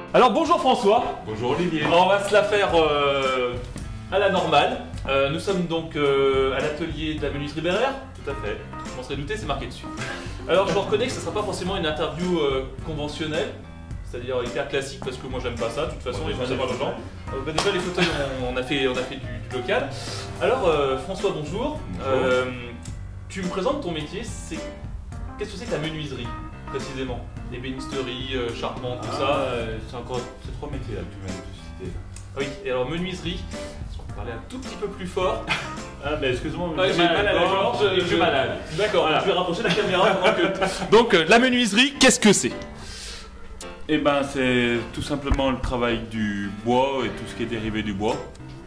Alors bonjour François. Bonjour Olivier. On va se la faire à la normale. Nous sommes donc à l'atelier de la menuiserie Bérère. Tout à fait. On serait douté, c'est marqué dessus. Alors je reconnais que ce ne sera pas forcément une interview conventionnelle, c'est-à-dire hyper classique, parce que moi j'aime pas ça, de toute façon, il faut savoir les gens. Déjà les fauteuils, on a fait du local. Alors François, bonjour. Tu me présentes ton métier, qu'est-ce que c'est que la menuiserie précisément? Ébénisterie, charpente, tout ça. C'est trois métiers là que tu viens de citer. Oui, et alors menuiserie, est-ce qu'on peut parler un tout petit peu plus fort? Ah mais excuse-moi, j'ai mal à la gorge, je suis malade. D'accord, voilà. Je vais rapprocher la caméra pendant que... Donc la menuiserie, qu'est-ce que c'est? Eh ben c'est tout simplement le travail du bois et tout ce qui est dérivé du bois.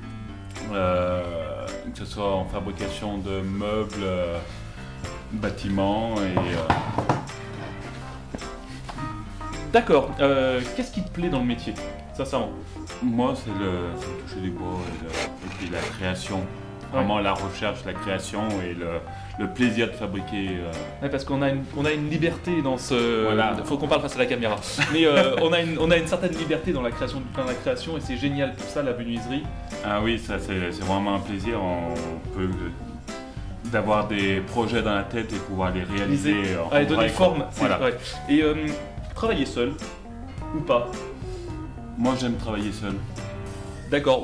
Que ce soit en fabrication de meubles, bâtiments et... D'accord, qu'est-ce qui te plaît dans le métier, sincèrement? Moi c'est le toucher du bois et puis la création. Vraiment la recherche, la création et le plaisir de fabriquer. Ouais, parce qu'on a une liberté dans ce... Voilà. Faut qu'on parle face à la caméra. Mais on a une certaine liberté dans la création, et c'est génial pour ça, la menuiserie. Ah oui, ça c'est vraiment un plaisir. On peut d'avoir des projets dans la tête et pouvoir les réaliser. Donner forme. Voilà. Ouais. Et travailler seul ou pas? Moi j'aime travailler seul. D'accord.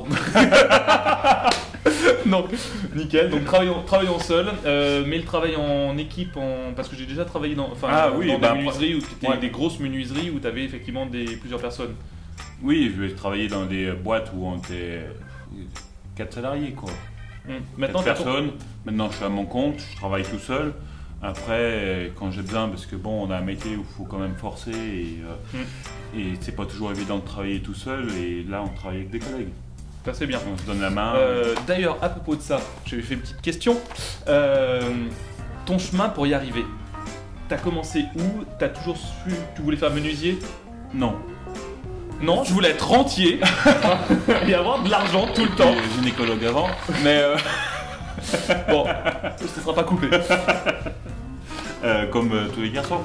Non, nickel. Donc travaillons seul, mais le travail en équipe, parce que j'ai déjà travaillé dans des menuiseries, des grosses menuiseries où tu avais effectivement plusieurs personnes. Oui, je vais travailler dans des boîtes où on était 4 salariés quoi. Maintenant, 4 personnes. Maintenant je suis à mon compte, je travaille tout seul. Après, quand j'ai besoin, parce que bon, on a un métier où il faut quand même forcer et c'est pas toujours évident de travailler tout seul. Et là, on travaille avec des collègues. Ça c'est bien. On se donne la main. D'ailleurs, à propos de ça, je vais faire une petite question. Ton chemin pour y arriver, t'as commencé où? T'as toujours su que tu voulais faire menuisier? Non. Non, je voulais être rentier et avoir de l'argent tout le temps. Gynécologue avant. Mais bon, ce sera pas coupé. Comme tous les garçons.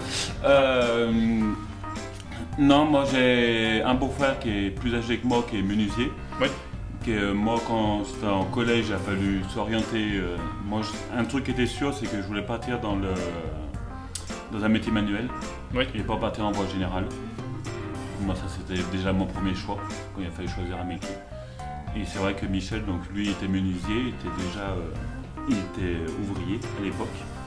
Non, moi j'ai un beau-frère qui est plus âgé que moi, qui est menuisier. Oui. Moi, quand j'étais en collège, il a fallu s'orienter. Un truc qui était sûr, c'est que je voulais partir dans un métier manuel. Oui. Et pas partir en voie générale. Moi, ça c'était déjà mon premier choix quand il a fallu choisir un métier. Et c'est vrai que Michel, donc lui, était menuisier, il était ouvrier à l'époque.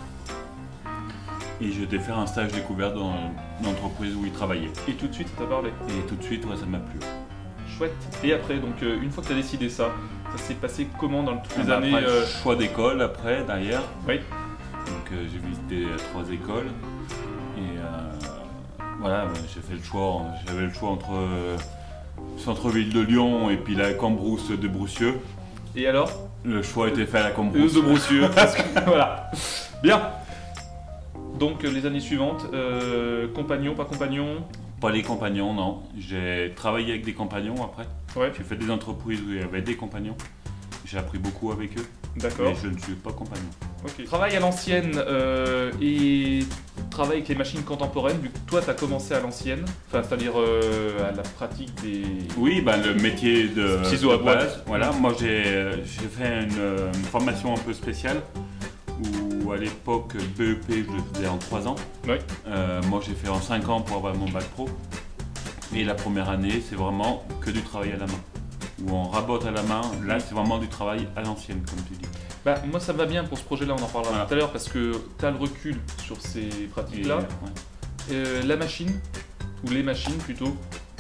Et je devais faire un stage découvert dans l'entreprise où il travaillait. Et tout de suite, ça t'a parlé? Et tout de suite, ouais, ça m'a plu. Chouette. Et après, donc une fois que tu as décidé ça s'est passé comment dans toutes les années? Choix d'école après, derrière. Oui. Donc j'ai visité 3 écoles. Et voilà, j'ai fait le choix. J'avais le choix entre centre-ville de Lyon et puis la Cambrousse de Broussieux. Et alors? Le choix était fait à la Cambrousse. De Broussieux. Parce que, voilà. Bien. Donc les années suivantes, compagnons, pas compagnons? Pas les compagnons, non. J'ai travaillé avec des compagnons après. Ouais. J'ai fait des entreprises où il y avait des compagnons. J'ai appris beaucoup avec eux. D'accord. Mais je ne suis pas compagnon. Ok. Travail à l'ancienne et travail avec les machines contemporaines, vu que toi tu as commencé à l'ancienne, c'est-à-dire à la pratique des... Oui, le métier de ciseaux à bois. Voilà, moi j'ai fait une formation un peu spéciale où à l'époque BEP je le faisais en 3 ans. Oui. Moi j'ai fait en 5 ans pour avoir mon bac pro. Et la première année c'est vraiment que du travail à la main. Où on rabote à la main, là c'est vraiment du travail à l'ancienne comme tu dis. Moi ça va bien pour ce projet-là, on en parlera tout à l'heure parce que tu as le recul sur ces pratiques-là. La machine, ou les machines plutôt?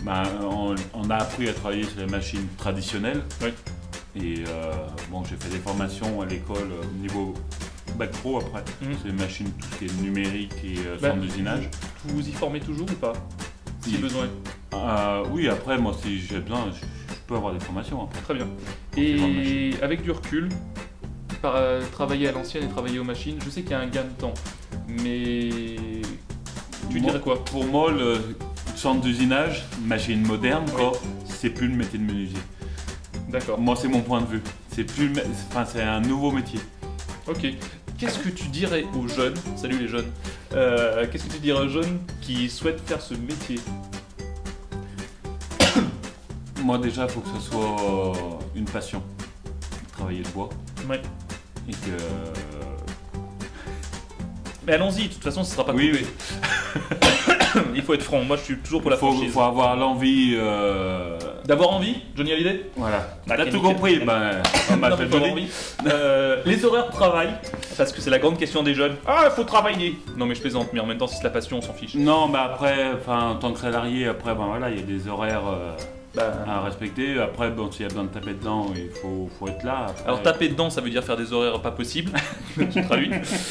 On a appris à travailler sur les machines traditionnelles. Oui. Et j'ai fait des formations à l'école au niveau bac pro après. C'est des machines, tout ce qui est numérique et centre d'usinage. Vous y formez toujours ou pas? Si besoin. Oui, après moi si j'ai besoin, je peux avoir des formations après. Très bien. Et avec du recul, travailler à l'ancienne et travailler aux machines, je sais qu'il y a un gain de temps, mais tu dirais quoi? Pour moi, le centre d'usinage, machine moderne, c'est plus le métier de menuisier. D'accord. Moi, c'est mon point de vue. C'est un nouveau métier. Ok. Qu'est-ce que tu dirais aux jeunes, salut les jeunes, qu'est-ce que tu dirais aux jeunes qui souhaitent faire ce métier? Moi déjà, il faut que ce soit une passion, travailler le bois. Ouais. Et que... Mais allons-y, de toute façon, ce sera pas Oui, coupé. Il faut être franc, moi je suis toujours pour la franchise. Il faut avoir l'envie... D'avoir envie, Johnny Hallyday. Voilà. Bah, T'as quel tout nickel. compris, ben... on m'a Non, fait mais faut avoir Johnny. envie. Les horaires de travail, parce que c'est la grande question des jeunes. Ah, il faut travailler. Non mais je plaisante, mais en même temps, si c'est la passion, on s'en fiche. Non, mais après, en tant que salarié, après, ben voilà, il y a des horaires Bah, à respecter. Après, bon, s'il y a besoin de taper dedans, il faut être là. Après... alors taper dedans, ça veut dire faire des horaires pas possibles. Tu traduis.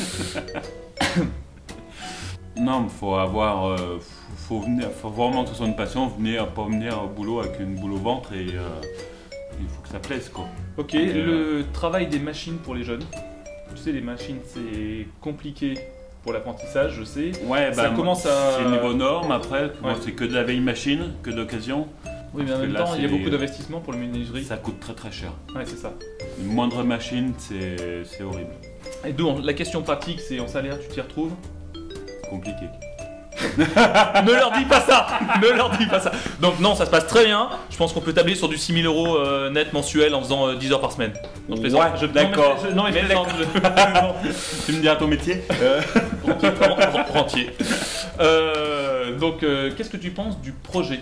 Non, mais faut avoir... faut vraiment que ce soit une passion, pas venir au boulot avec une boule au ventre et il faut que ça plaise, quoi. Ok, le travail des machines pour les jeunes. Tu sais, les machines, c'est compliqué pour l'apprentissage, je sais. Ouais, Ça commence à... C'est le niveau norme, après, moi, Ouais. c'est que de la vieille machine, que d'occasion. Oui, mais en Parce que même là, temps, il y a c'est- beaucoup d'investissements pour le menuiserie. Ça coûte très très cher. Ouais, c'est ça. Une moindre machine, c'est horrible. Et d'où la question pratique, c'est en salaire, tu t'y retrouves. Compliqué. Ne leur dis pas ça. Ne leur dis pas ça. Donc non, ça se passe très bien. Je pense qu'on peut tabler sur du 6 000 € net mensuel en faisant 10 heures par semaine. Non, je plaisante. Ouais, d'accord. Non, mais je plaisante. Tu me dis à ton métier Rentier. Donc, qu'est-ce que tu penses du projet?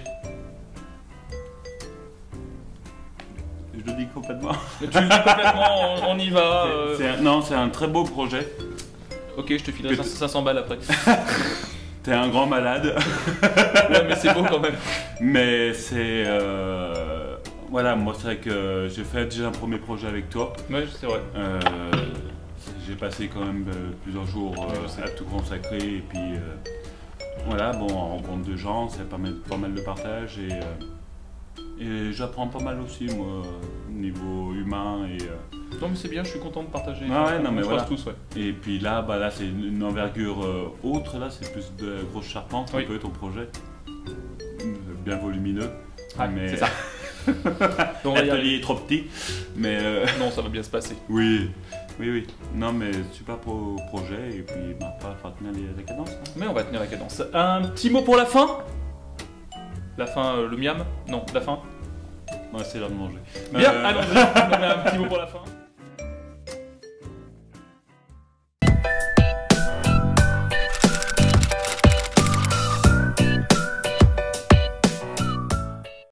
Je le dis complètement. Tu le dis complètement, on y va. Non, c'est un très beau projet. Ok, je te filerai 500 balles après. T'es un grand malade. Ouais, mais c'est beau quand même. Mais c'est... Voilà, moi c'est vrai que j'ai fait déjà un premier projet avec toi. Ouais, c'est vrai. J'ai passé quand même plusieurs jours je sais. à tout consacrer et puis voilà, bon, on rencontre de gens, c'est pas mal de partage et j'apprends pas mal aussi moi, au niveau humain et Non, mais c'est bien, je suis content de partager. Ah ouais, non, mais je voilà. pense tous, ouais. et puis là, bah là c'est une envergure autre, là c'est plus de grosse charpente, Oui. un peu ton projet, bien volumineux, Ah, mais c'est ça. Donc, on va y l'atelier arriver. est trop petit, mais Non, ça va bien se passer. oui. Non, mais super projet, et puis bah, faut tenir la cadence. Hein. Mais on va tenir la cadence. Un petit mot pour la fin. La fin, le miam. Non, la fin. Ouais, c'est l'heure de manger. Bien, allons-y. On met un petit mot pour la fin.